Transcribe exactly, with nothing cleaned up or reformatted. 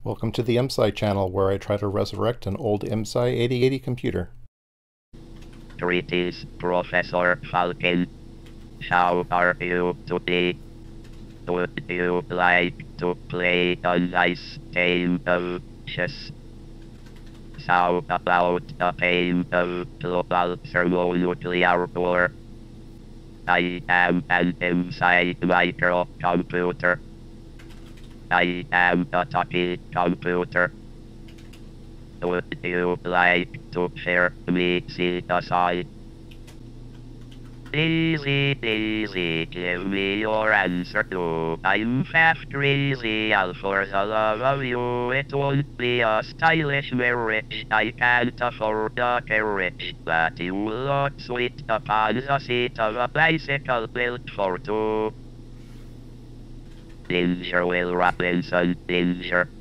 Welcome to the IMSAI channel, where I try to resurrect an old IMSAI eighty eighty computer. Greetings, Professor Falcon. How are you today? Would you like to play a nice game of chess? How about a game of global thermonuclear war? I am an IMSAI microcomputer. I am a talking computer. Would you like to share me the aside? Easy, easy, give me your answer too. I'm fast, crazy, and for the love of you, it won't be a stylish marriage. I can't afford a carriage, but you look sweet upon the seat of a bicycle built for two. Danger, Will Robinson, danger.